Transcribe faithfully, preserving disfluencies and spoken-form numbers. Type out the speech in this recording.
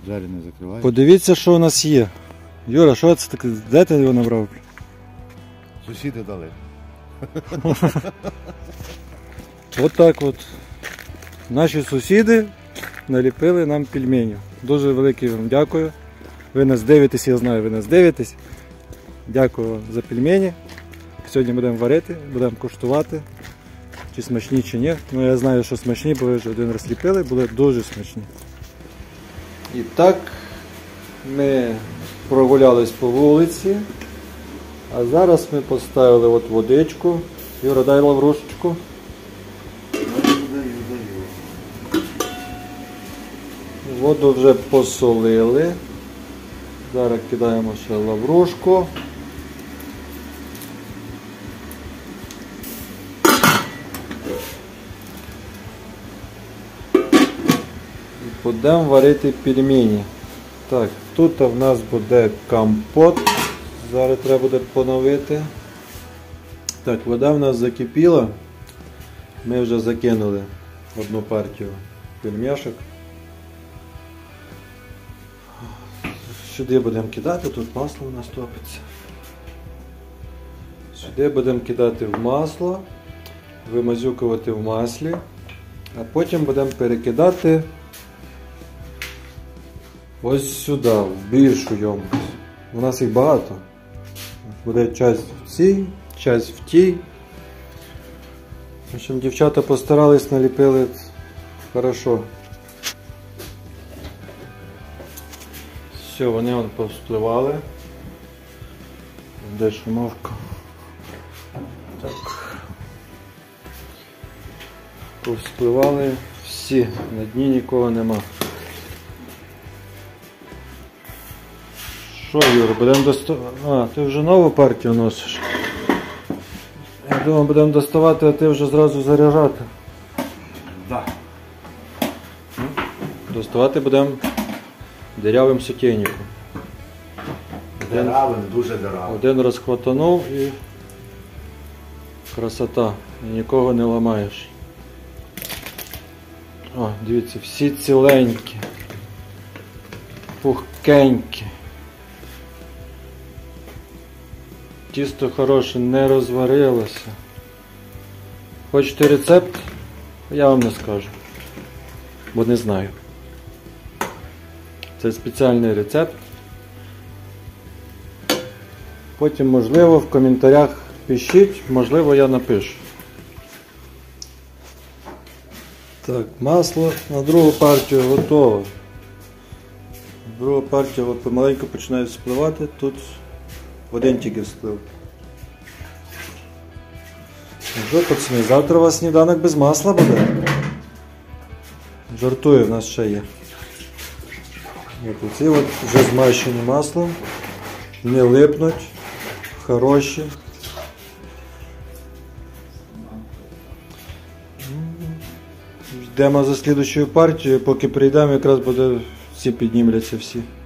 Двері не закривають. Подивіться, що у нас є. Юра, що це таке? Де ти його набрав? Сусіди дали. От так от. Наші сусіди наліпили нам пельменів. Дуже велике вам дякую. Ви нас дивитесь, я знаю, ви нас дивитесь. Дякую вам за пельмені. Сьогодні будемо варити, будемо куштувати. Чи смачні, чи ні. Ну я знаю, що смачні, бо ви вже один раз ліпили, були дуже смачні. І так, ми прогулялись по вулиці. А зараз ми поставили от водичку. Юра, дай лаврушечку. Воду вже посолили. Зараз кидаємо ще лаврушку. І будемо варити пельмені. Так, тут в нас буде компот. Зараз треба буде поновити. Так, вода в нас закипіла. Ми вже закинули одну партію пельмешок. Сюди будемо кидати, тут масло у нас топиться. Сюди будемо кидати в масло, вимазюкувати в маслі, а потім будемо перекидати ось сюди, в більшу ємкость. У нас їх багато. Буде часть в цій, часть в тій. В общем, дівчата постарались, наліпили хорошо. Все, вони вон повспливали. Де шумовка? Так. Повспливали всі, на дні нікого нема. Що, Юра, будемо доставати? А, ти вже нову партію носиш. Я думаю, будемо доставати, а ти вже зразу заряджати. Да. Доставати будемо дирявим сотейником. Деравим, дуже деравим. Один раз хватанув і красота. І нікого не ламаєш. О, дивіться, всі ціленькі. Пухкенькі. Тісто хороше, не розварилося. Хочете рецепт? Я вам не скажу. Бо не знаю. Це спеціальний рецепт. Потім, можливо, в коментарях пишіть, можливо, я напишу. Так, масло на другу партію готове. Друга партія от помаленьку починає спливати, тут один тільки сплив. Ну що, пацани, завтра у вас сніданок без масла буде? Жартую, в нас ще є. От оці от вже змащені маслом, не липнуть, хороші. Йдемо за слідущою партією, поки прийдемо, якраз буде всі піднімляться всі.